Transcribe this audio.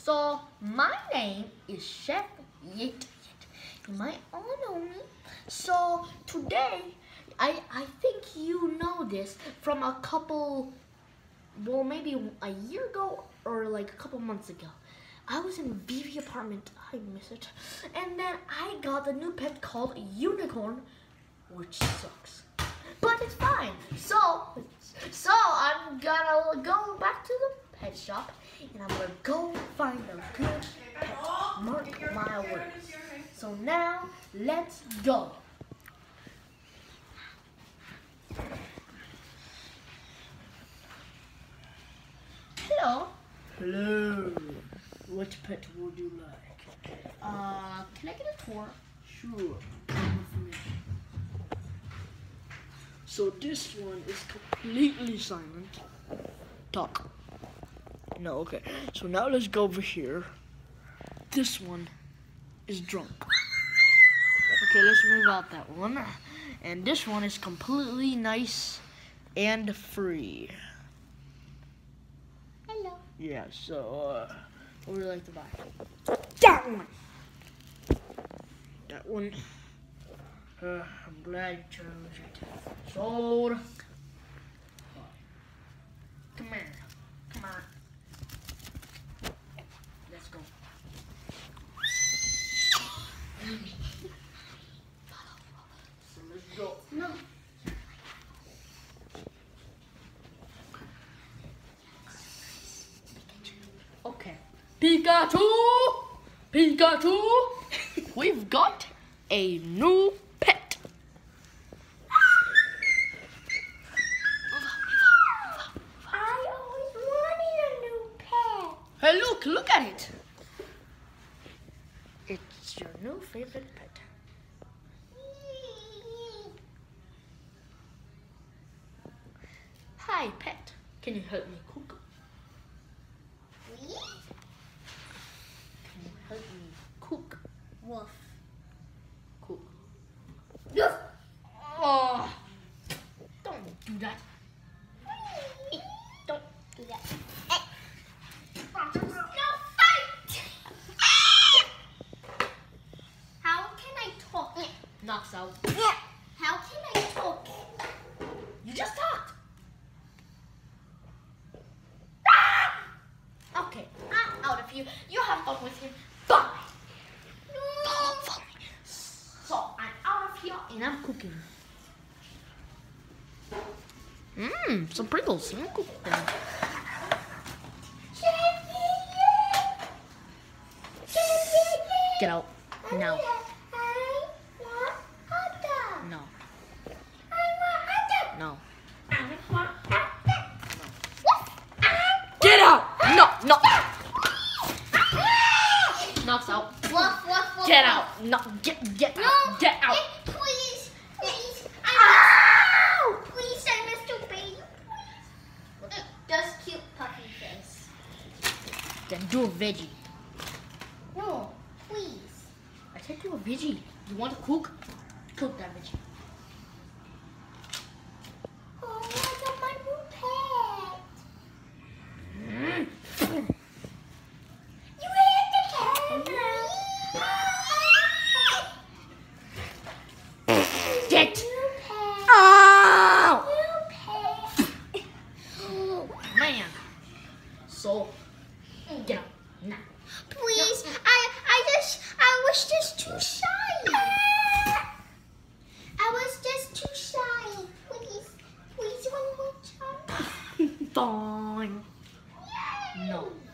So my name is Chef Yit. You might all know me. So today, I think you know this from a couple, well, maybe a year ago or like a couple months ago. I was in Vivi apartment. I miss it. And then I got a new pet called Unicorn, which sucks, but it's fine. So I'm gonna go back to the pet shop and I'm gonna go find a good pet. Mark my words. So now let's go. Hello. Hello. What pet would you like? Can I get a tour? Sure. Come with me. So this one is completely silent. Talk. No, okay. So now let's go over here. This one is drunk. Okay, let's move out that one. And this one is completely nice and free. Hello. Yeah, so, what would you like to buy? That one. That one. I'm glad you chose it. Sold. Come here. Come on. Let's go. So let's go. No. Okay. Pikachu! Pikachu! We've got a new pet. I always wanted a new pet. Hey, look at it. It's your new favorite pet. Hi, pet. Can you help me cook? Can you help me cook? Wolf. Cook. Yes. Oh, don't do that. Don't do that. No fight! How can I talk? Knocks out. How can I talk? You just talked. Okay, I'm out of here. You have fun with him. Bye. Follow me. So I'm out of here and I'm cooking. Some Pringles. I'm cooking them. Get out. Now. No. No. Get out! No, no. Knocks out. Get out. No, get out. Get out. Please. Please, I miss you, baby. Just cute puppy face. Then do a veggie. No, please. I said do a veggie. You want to cook? Cook that veggie. Oh, I got my new pet. You hit the camera. Get New pet. out! New pet. Man. So, get out. Now. Please, I was just too shy. I was just too shy. Please, one more time. Fine. No.